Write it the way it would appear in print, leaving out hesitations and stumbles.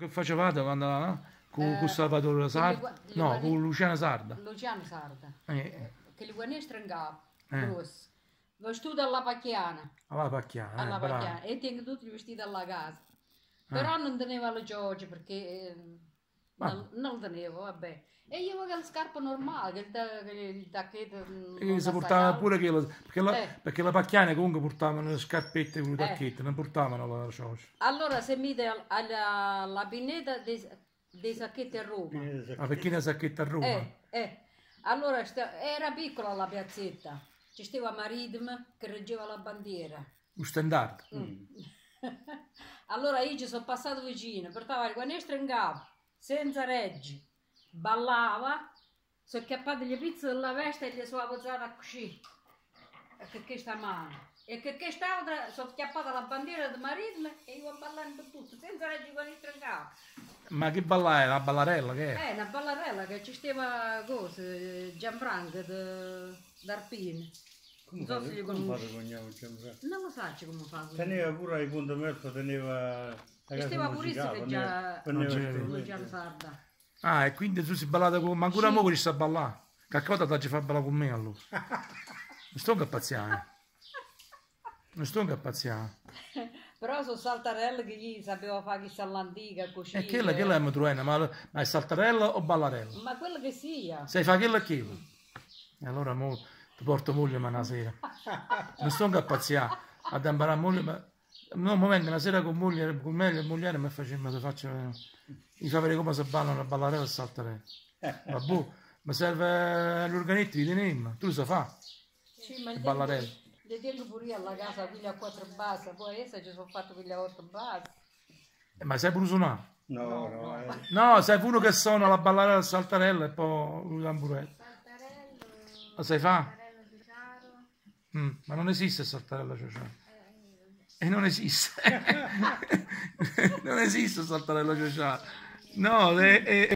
Che facevate quando con Salvatore Sarda? No, con Luciana Sarda. Luciano Sarda. Eh, Che li guardi strangati, grossi. Vestiti alla pacchiana. alla Pacchiana, bravo. Pacchiana. E tengo tutti vestiti alla casa. Però non tenevo le giorge perché non lo tenevo, vabbè. E io avevo le scarpe normali, che il tacchetto... E si portava pure quello, perché la Pacchiana comunque portavano le scarpette con i tacchetti, non portavano la cioccia. Allora se mi dai alla pineta dei sacchetti a Roma. Ma perché una sacchetta a Roma? Allora era piccola la piazzetta, ci stava Maridm che reggeva la bandiera. Un standard. Allora io ci sono passato vicino, portava il guanestro in capo, senza reggi, ballava, sono chiappati le pizze della veste e gli sono appoggiata così, che questa mano. E che quest'altra sono chiappata la bandiera di Maridm e io ballando tutto, senza reggi il guanestro in capo. Ma che balla è? La ballarella che è? Una ballarella che ci stava Gianfranco d'Arpini. Non so se li conosci. Non lo so come fa. Teneva pure ai punti merda, teneva la casa Stava purissimo che già musicale. Sarda. Ah, e quindi tu si ballata con... Ma ancora mo che ci sta a ballare? Che cosa ti fa ballare con me allora? Non sto incappaziando. Non sto incappaziando. Però sono saltarelle che gli sapeva fare chissà l'antica, così. E quella è matruena, ma è saltarella o ballarella? Ma quello che sia. Sai fa quello e quello? E allora mo ti porto moglie ma una sera. Non sto incappaziando. A imparare moglie, ma... No, ma venga una sera con moglie, con me e moglie mi faccio... Mi fa vedere come si ballano a ballarella e a saltarella. Vabbè, mi serve l'organetto di tenermi. Tu lo sai fare? Sì, ma ballarella. le tengo pure io alla casa, quella a 4 base, poi essa ci sono fatto quella a 8 base. Ma sai pure suonare? No. No, sai pure che suona la ballarella al saltarella e poi il tamburetto. Saltarello. Lo sai fare? Saltarello Ciociaro. Ma non esiste il saltarello ciociaro. E non esiste. Non esiste il saltarello ciociaro. No,